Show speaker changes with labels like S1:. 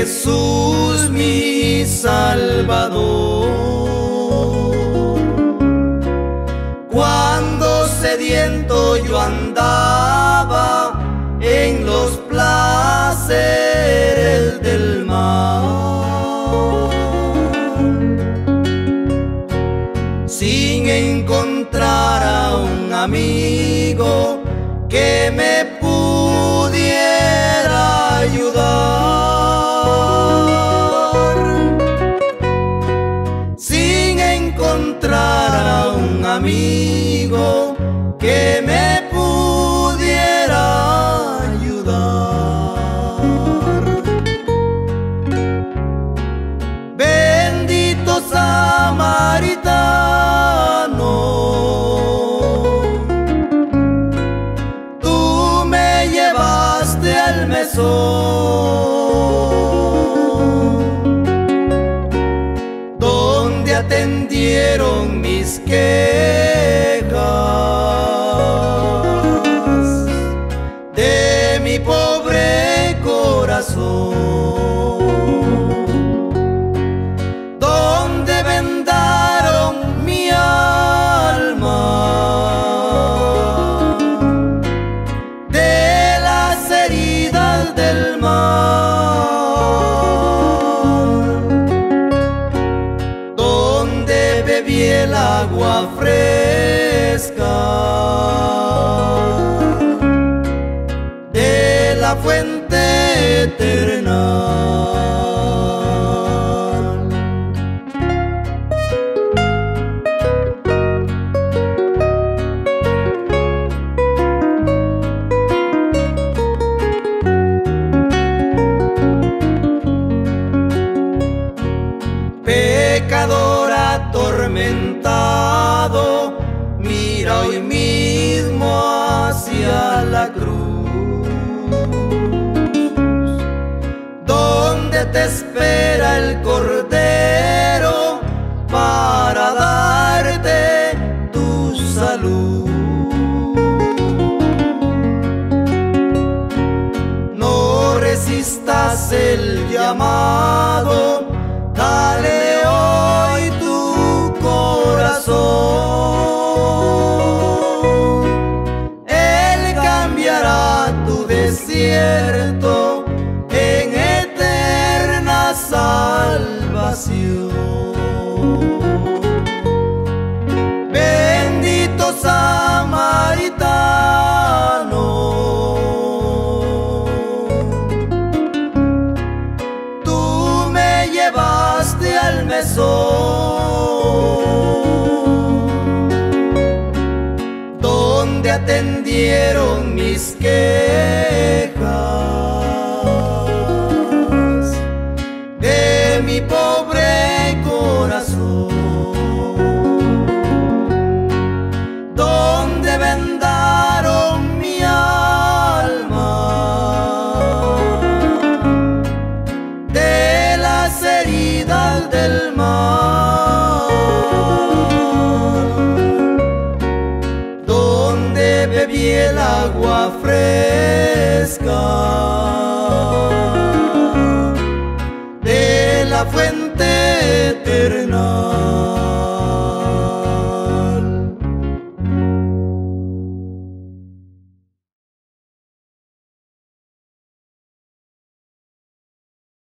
S1: Jesús mi Salvador. Cuando sediento yo andaba en los placeres del mar, sin encontrar a un amigo que me pudiera ayudar, sin encontrar a un amigo que me pudiera ayudar. Bendito samaritano, tú me llevaste al mesón, donde atendieron mis quejas de mi pobre corazón, donde vendaron mi alma de las heridas del mar, donde bebí el agua fresca de la fuente eterna. Pecador atormentado, mira hoy mismo hacia la cruz, donde te espera el Cordero para darte tu salud. No resistas el llamado, dale hoy tu corazón. Él cambiará tu desierto en eterna salvación. Bendito samaritano, tú me llevaste al mesón, donde atendieron mis quejas de mi pobre corazón, donde vendaron mi alma de las heridas del mar, donde bebí el agua fresca de la fuente eterna.